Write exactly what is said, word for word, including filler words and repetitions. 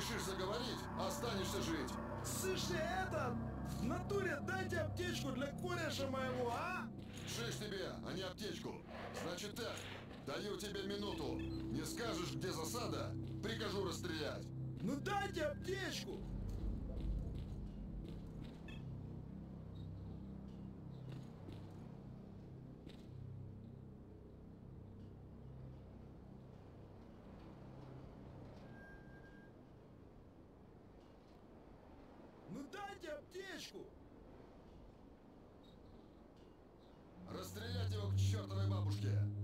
решишься говорить, останешься жить. Слышь, этот, в натуре дайте аптечку для кореша моего, а? Шиш тебе, а не аптечку. Значит так, даю тебе минуту. Не скажешь, где засада, прикажу расстрелять. Ну дайте аптечку! Ну дайте аптечку! Расстрелять его к чертовой бабушке.